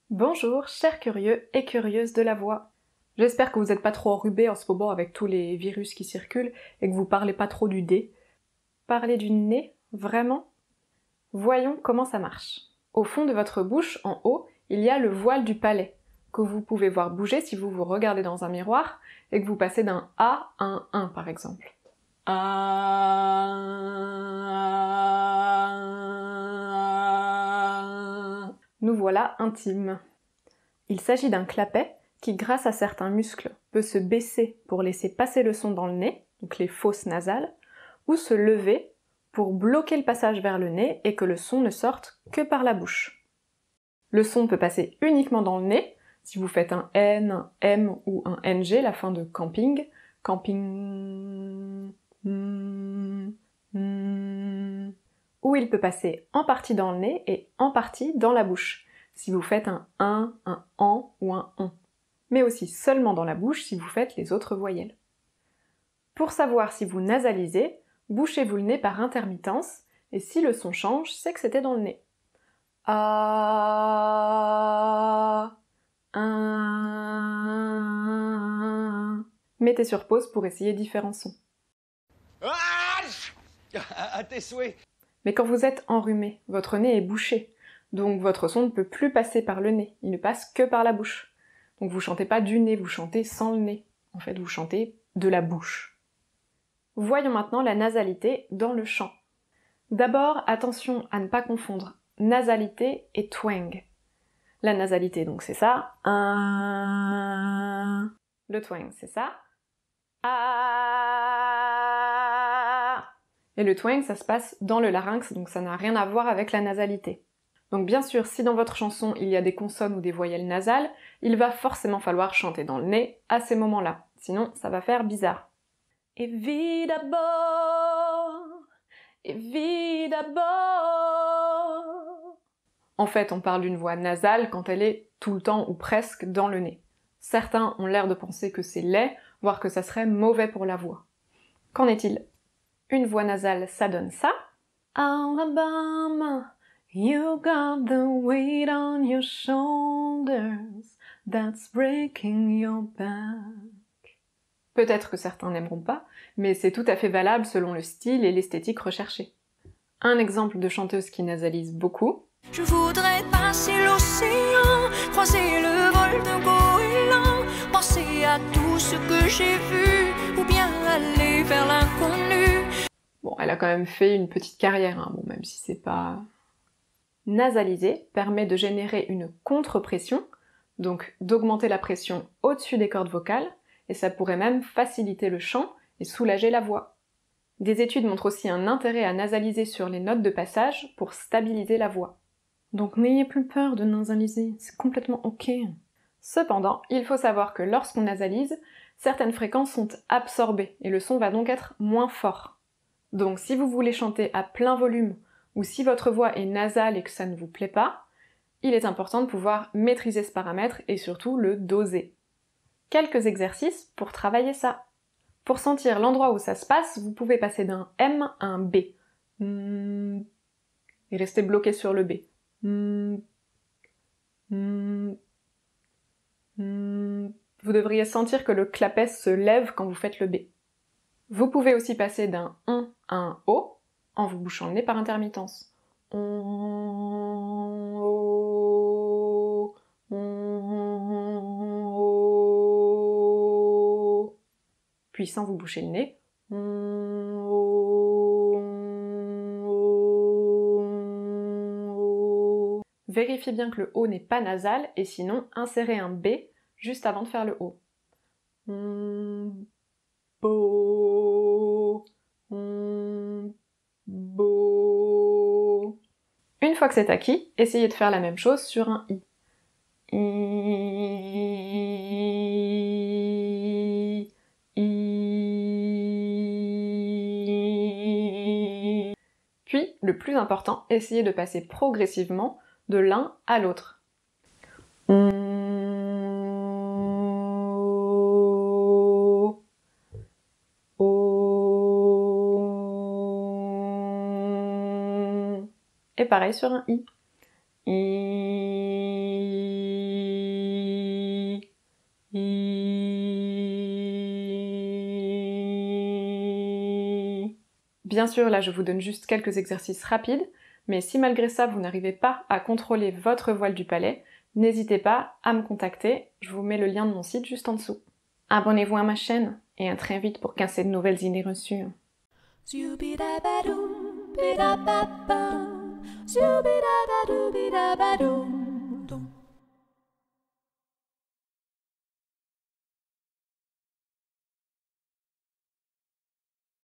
Bonjour, chers curieux et curieuses de la voix. J'espère que vous n'êtes pas trop enrhumés en ce moment avec tous les virus qui circulent et que vous parlez pas trop du D. Parler du nez, vraiment? Voyons comment ça marche. Au fond de votre bouche, en haut, il y a le voile du palais, que vous pouvez voir bouger si vous vous regardez dans un miroir et que vous passez d'un A à un 1 par exemple. Nous voilà intimes. Il s'agit d'un clapet qui, grâce à certains muscles, peut se baisser pour laisser passer le son dans le nez, donc les fosses nasales, ou se lever pour bloquer le passage vers le nez et que le son ne sorte que par la bouche. Le son peut passer uniquement dans le nez, si vous faites un N, un M ou un NG, la fin de camping, camping, ou il peut passer en partie dans le nez et en partie dans la bouche, si vous faites un AN ou un ON, mais aussi seulement dans la bouche si vous faites les autres voyelles. Pour savoir si vous nasalisez, bouchez-vous le nez par intermittence, et si le son change, c'est que c'était dans le nez. Mettez sur pause pour essayer différents sons. À tes souhaits. Mais quand vous êtes enrhumé, votre nez est bouché, donc votre son ne peut plus passer par le nez, il ne passe que par la bouche. Donc vous chantez pas du nez, vous chantez sans le nez. En fait, vous chantez de la bouche. Voyons maintenant la nasalité dans le chant. D'abord, attention à ne pas confondre nasalité et twang. La nasalité, donc c'est ça. Le twang, c'est ça. Et le twang, ça se passe dans le larynx, donc ça n'a rien à voir avec la nasalité. Donc bien sûr, si dans votre chanson il y a des consonnes ou des voyelles nasales, il va forcément falloir chanter dans le nez à ces moments-là, sinon ça va faire bizarre. Évidemment, évidemment. En fait, on parle d'une voix nasale quand elle est tout le temps ou presque dans le nez. Certains ont l'air de penser que c'est laid, voire que ça serait mauvais pour la voix. Qu'en est-il? Une voix nasale, ça donne ça. Alabama, you got the weight on your shoulders that's breaking your back. Peut-être que certains n'aimeront pas, mais c'est tout à fait valable selon le style et l'esthétique recherchée. Un exemple de chanteuse qui nasalise beaucoup. Je voudrais passer l'océan, croiser le vol d'un goéland, penser à tout ce que j'ai vu, ou bien aller vers l'inconnu. Bon, elle a quand même fait une petite carrière, hein. Bon, même si c'est pas... Nasaliser permet de générer une contre-pression, donc d'augmenter la pression au-dessus des cordes vocales, et ça pourrait même faciliter le chant et soulager la voix. Des études montrent aussi un intérêt à nasaliser sur les notes de passage pour stabiliser la voix. Donc n'ayez plus peur de nasaliser, c'est complètement ok. Cependant, il faut savoir que lorsqu'on nasalise, certaines fréquences sont absorbées et le son va donc être moins fort. Donc si vous voulez chanter à plein volume ou si votre voix est nasale et que ça ne vous plaît pas, il est important de pouvoir maîtriser ce paramètre et surtout le doser. Quelques exercices pour travailler ça. Pour sentir l'endroit où ça se passe, vous pouvez passer d'un M à un B. Et rester bloqué sur le B. Vous devriez sentir que le clapet se lève quand vous faites le B. Vous pouvez aussi passer d'un ON à un O en vous bouchant le nez par intermittence. Puis sans vous boucher le nez. Vérifiez bien que le O n'est pas nasal et sinon insérez un B juste avant de faire le O. Une fois que c'est acquis, essayez de faire la même chose sur un I. Puis, le plus important, essayez de passer progressivement de l'un à l'autre. Et pareil sur un I. Bien sûr, là je vous donne juste quelques exercices rapides, mais si malgré ça vous n'arrivez pas à contrôler votre voile du palais, n'hésitez pas à me contacter, je vous mets le lien de mon site juste en dessous. Abonnez-vous à ma chaîne et à très vite pour casser de nouvelles idées reçues. Zoobidabadoo, bidababa. Zoobidabadoo, bidabadoo.